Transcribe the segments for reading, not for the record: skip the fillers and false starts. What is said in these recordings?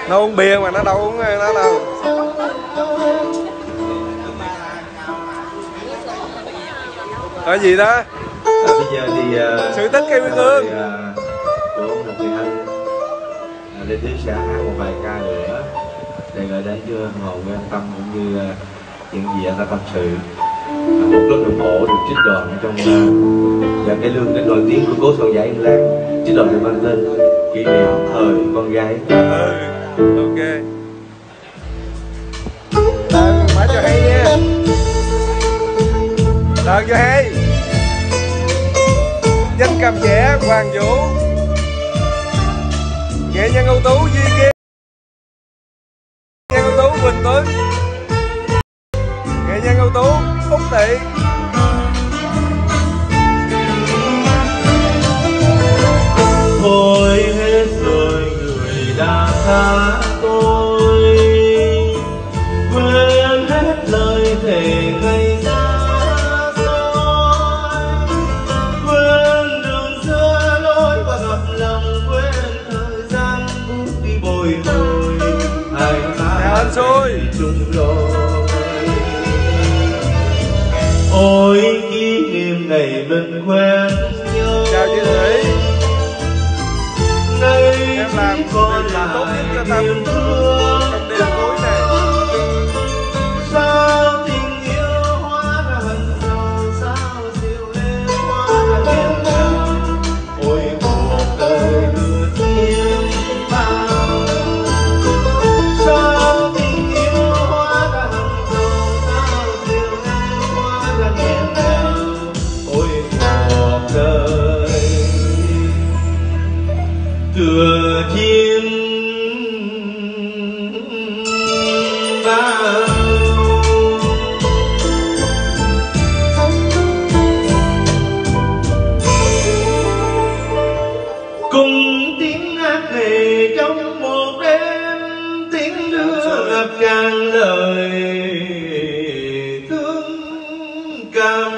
Nó uống bia mà nó đâu uống nó đâu. Cái gì đó? Bây giờ thì sự tích cây Biên Hương của một người anh Lê Tiến sẽ hát một vài ca nữa để gửi đến cho hồn với anh Tâm cũng như những gì anh ta tâm sự. Một lớp đồng hồ được trích đoàn ở trong và cái lương đến nổi tiếng của cố soạn giả Yên Lan, trích đoàn được mang tên kỷ niệm thời con gái. Ok. Đàn phải cho hay nha. Đàn cho hay. Danh cầm trẻ Hoàng Vũ, nghệ nhân ưu tú Duy Kiên, nghệ nhân ưu tú Quỳnh Tuấn, nghệ nhân ưu tú Úc Tị. Thôi hết rồi người đã xa tôi, quên hết lời thề ngày xa xôi, quên đường xưa lối và gặp lòng, quên thời gian bước đi bồi hồi, hai ta chung rồi. Ôi kỷ niệm ngày mình quen nhau. Chào chị Thủy. Em làm con là tốt nhất cho Tâm trong đêm cuối này. Sao tình yêu hóa ra hận thù, sao siêu em hóa ra nghẹn ngào. Ôi cuộc đời đưa tiếng bao. Sao tình yêu hóa ra hận thù, sao siêu em hóa ra nghẹn ngào. Ôi cuộc đời tựa chim bao. Cùng tiếng hát về trong một đêm, tiếng đưa ngập tràn lời thương cảm.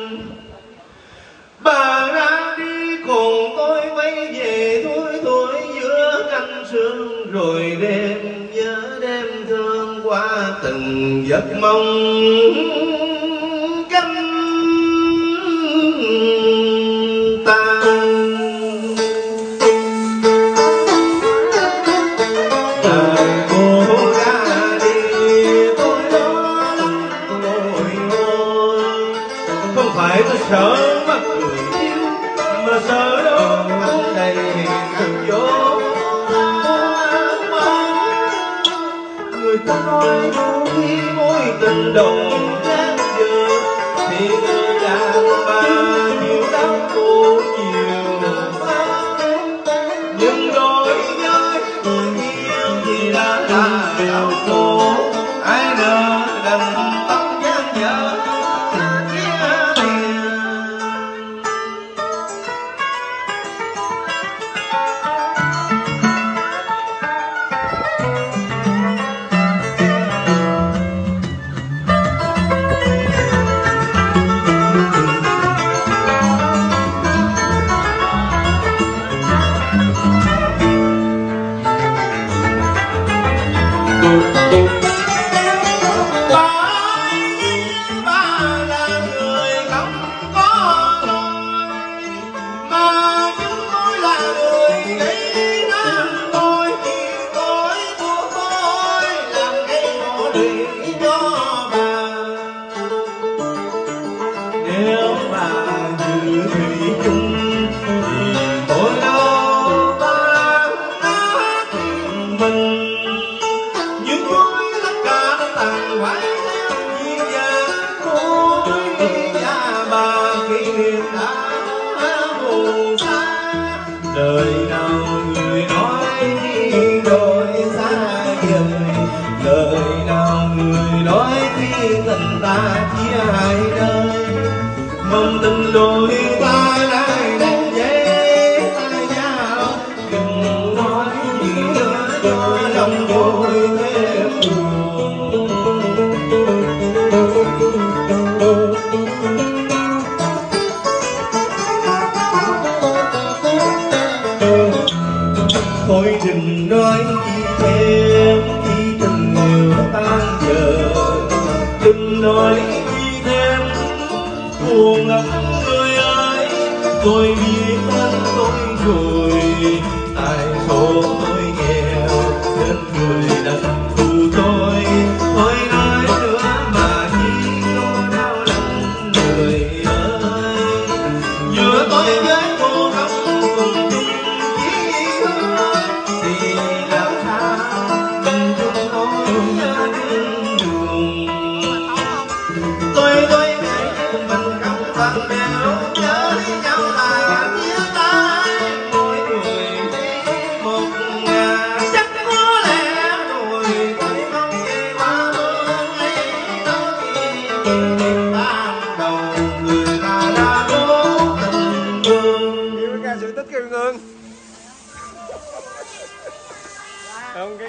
Bà ra đi cùng tôi quay về thui thủi giữa cánh sương, rồi đêm nhớ đêm thương qua từng giấc mong cánh tan. Đời cô ra đi tôi lo lắng bồi hồi, không phải tôi sợ mất người yêu mà sợ đâu anh đầy đường vô. Người ta nói khi mối tình đồng nát giờ thì người đàn bà nhiều đau khổ nhiều quá, nhưng đôi với người yêu thì đã là đau khổ. Ai nỡ đành tóc gian dở kia tiền. Nếu bà giữ thủy chung thì tôi đâu ta nát mình, nhưng tôi tất cả đã tàn hoại theo duyên dáng tôi và bà kỷ niệm đã buồn xa. Đời nào người nói khi đôi xa vời, lời nào người nói khi tình ta chia hai nơi. Mong tình đôi ta lại đẹp với tay nhau, đừng nói gì nữa cho lòng tôi thêm buồn. Thôi đừng nói gì thêm. người ơi, tôi biết ơn tôi rồi, tại số tôi nghèo nên người đã phụ tôi. Tôi nói nữa mà chỉ có đau lòng người ơi. Giữa tôi với cô độc cùng chung chí hướng thì làm sao mình chung nỗi nhớ đường. Tôi nghĩ mình không cần đều nhớ nhau là chia tay, mỗi người đi một ngả. Chắc có lẽ rồi tôi không thể qua bữa ấy đó, kỷ niệm ban đầu người ta đã cố tình thương. Yêu ca sĩ Tích Kim Ngân. Không,